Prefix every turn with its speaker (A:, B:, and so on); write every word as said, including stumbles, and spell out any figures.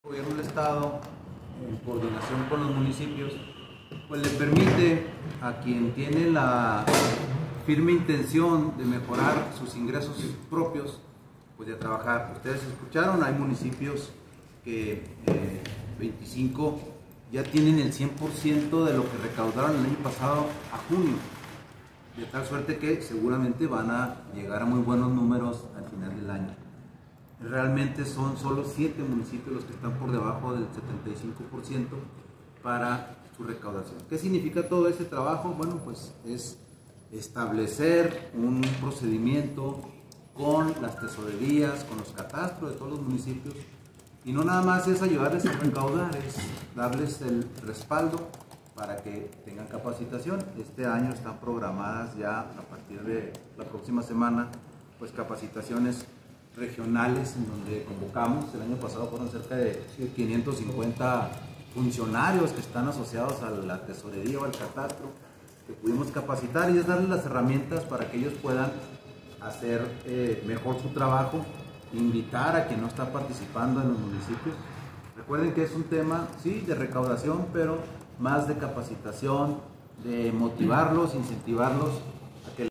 A: El gobierno del estado, en coordinación con los municipios, pues le permite a quien tiene la firme intención de mejorar sus ingresos propios, pues de trabajar. Ustedes escucharon, hay municipios que eh, veinticinco ya tienen el cien por ciento de lo que recaudaron el año pasado a junio, de tal suerte que seguramente van a llegar a muy buenos números al final del año. Realmente son solo siete municipios los que están por debajo del setenta y cinco por ciento para su recaudación. ¿Qué significa todo ese trabajo? Bueno, pues es establecer un procedimiento con las tesorerías, con los catastros de todos los municipios, y no nada más es ayudarles a recaudar, es darles el respaldo para que tengan capacitación. Este año están programadas ya a partir de la próxima semana pues capacitaciones regionales en donde convocamos. El año pasado fueron cerca de quinientos cincuenta funcionarios que están asociados a la tesorería o al catastro que pudimos capacitar, y es darles las herramientas para que ellos puedan hacer eh, mejor su trabajo, invitar a quien no está participando en los municipios. Recuerden que es un tema, sí, de recaudación, pero más de capacitación, de motivarlos, incentivarlos